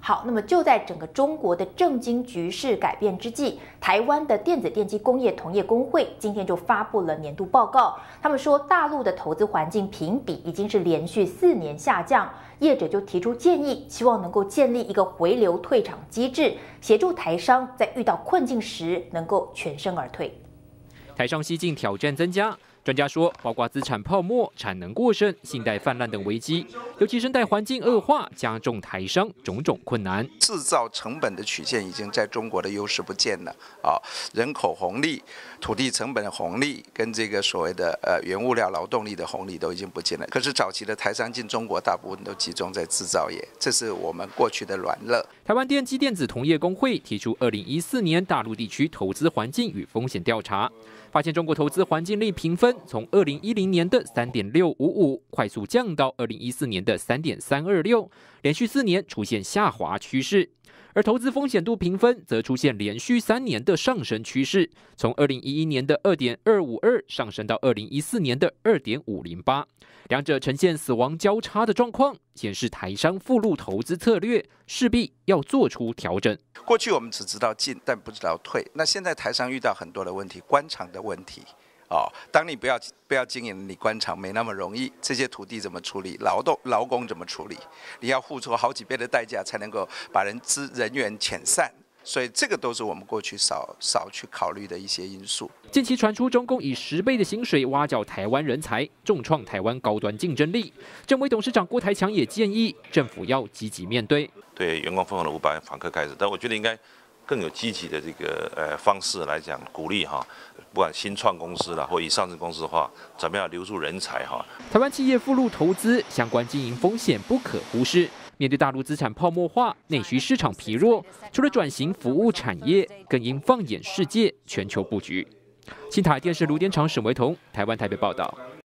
好，那么就在整个中国的政经局势改变之际，台湾的电子电机工业同业工会今天就发布了年度报告。他们说，大陆的投资环境评比已经是连续4年下降，业者就提出建议，希望能够建立一个回流退场机制，协助台商在遇到困境时能够全身而退。 台商西进挑战增加。专家说，包括资产泡沫、产能过剩、信贷泛滥等危机，尤其生态环境恶化，加重台商种种困难。 制造成本的曲线已经在中国的优势不见了啊，人口红利、土地成本红利跟这个所谓的原物料劳动力的红利都已经不见了。可是早期的台商进中国，大部分都集中在制造业，这是我们过去的软肋。 台湾电机电子同业工会提出2014年大陆地区投资环境与风险调查，发现中国投资环境力评分从2010年的3.655快速降到2014年的3.326，连续4年出现下滑趋势。而投资风险度评分则出现连续3年的上升趋势，从2011年的2.252上升到2014年的2.508，两者呈现死亡交叉的状况，显示台商赴陆投资策略势必要做出调整。 过去我们只知道进，但不知道退。那现在台商遇到很多的问题，官场的问题。当你不要经营，你官场没那么容易。这些土地怎么处理？劳工怎么处理？你要付出好几倍的代价才能够把人员遣散。所以这个都是我们过去少去考虑的一些因素。 近期传出中共以10倍的薪水挖角台湾人才，重创台湾高端竞争力。政委董事长郭台强也建议政府要积极面对。 对员工分红的500访客开始，但我觉得应该更有积极的这个方式来讲鼓励哈，不管新创公司啦或以上市公司的话，怎么样留住人才哈。 台湾企业赴陆投资相关经营风险不可忽视。面对大陆资产泡沫化、内需市场疲弱，除了转型服务产业，更应放眼世界、全球布局。新台电视卢典场沈维彤，台湾台北报道。